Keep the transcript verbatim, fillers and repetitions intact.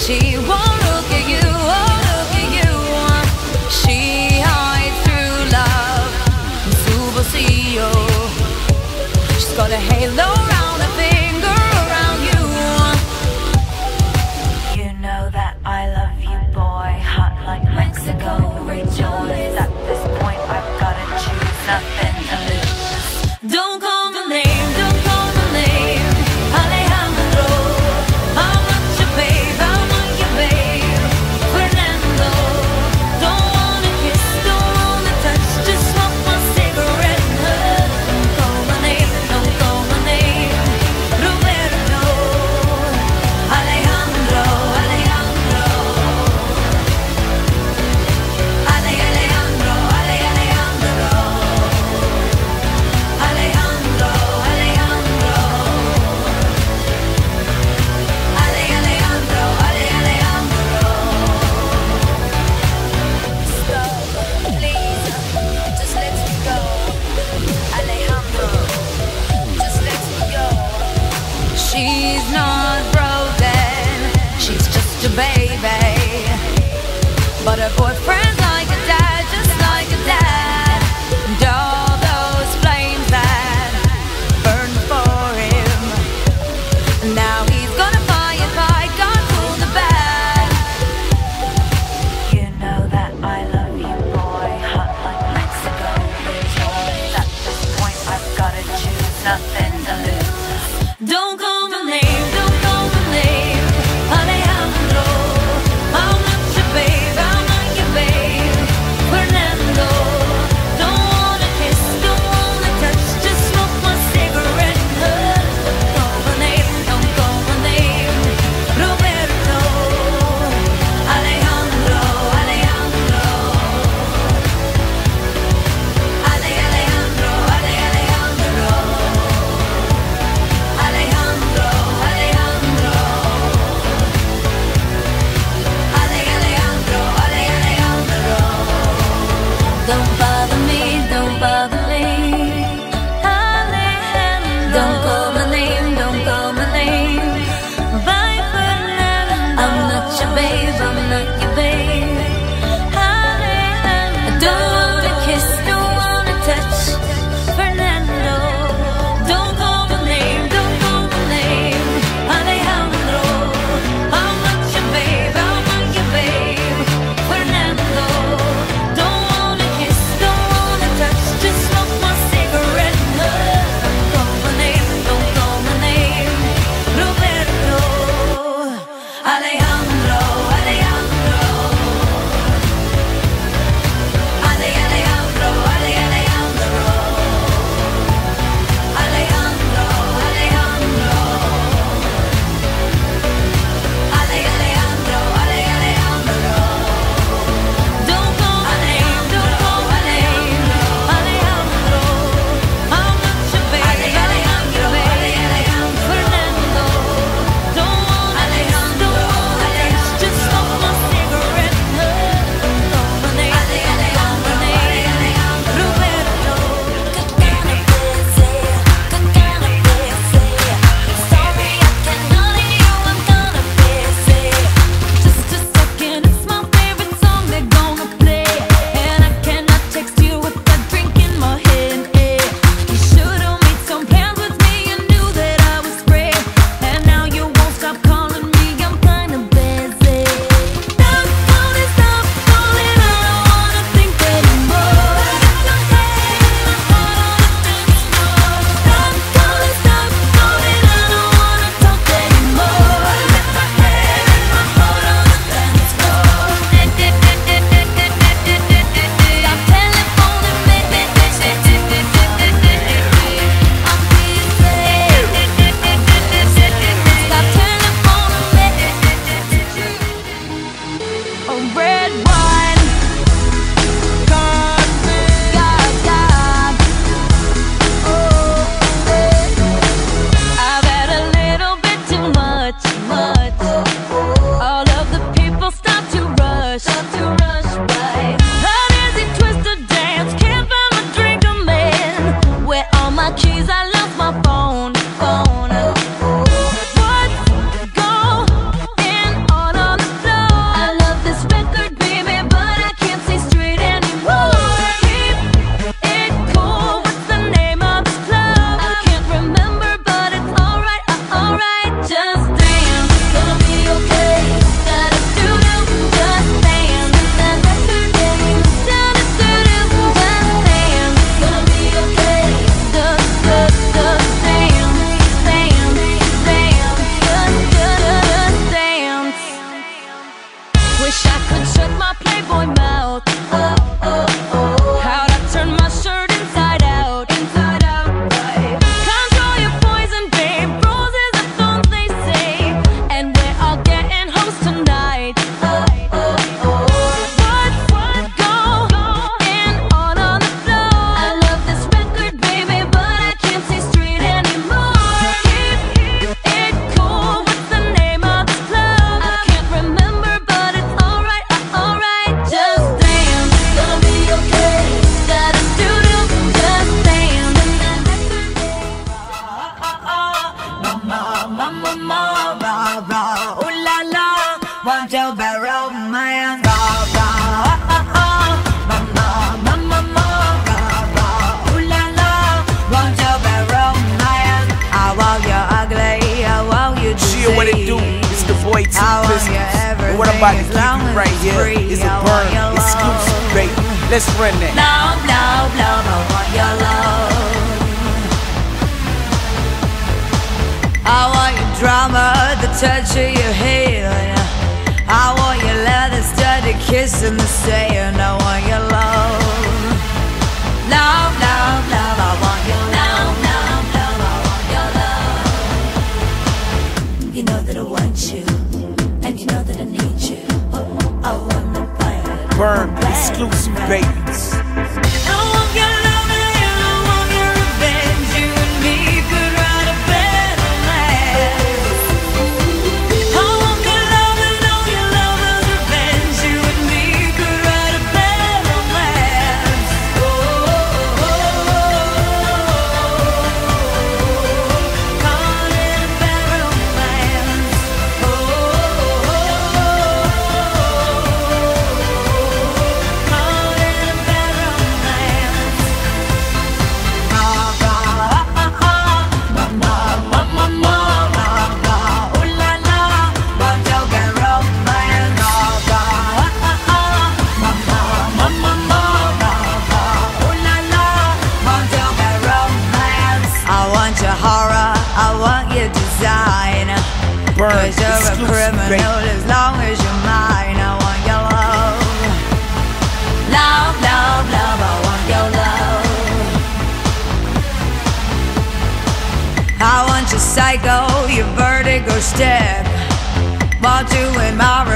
She won't look at you, oh look at you. She hides through love, Subocio. She's got a halo around her finger, around you. You know that I love you, boy. Hot like Mexico, rejoice. At this point I've gotta choose, nothing to lose. Don't call my name, don't call my name, Alejandro. I'm not your babe, I'm not your babe, Fernando. Don't wanna kiss, don't wanna touch, just smoke my cigarette. Don't call my name, don't call my name, Roberto, Alejandro, Alejandro, Ale, Alejandro, Ale, Alejandro. I'm about to give you right here is a Burn exclusive, baby. Let's run that. Love, love, love, I want your love. I want your drama, the touch of your hand. I want your leather studded kiss in the sand. I want your love. Love, love, love, I want your love. Love, love, love, I want your love. You know that I want you, and you know that I need you. Oh, I want the fire. Burn exclusive, babies. I want your love and I want your revenge. You and me could write a better life. I want your love and all your lover's revenge. You and me could write a better life. Oh, oh, oh, call it a better romance. Oh, oh, call it a better romance. I want your horror, I want your design. Burn Cause you're a exclusive, criminal baby. as long as you're mine. I want your love. Love, love, love, I want your love. I want your psycho, your vertigo step. Want you in my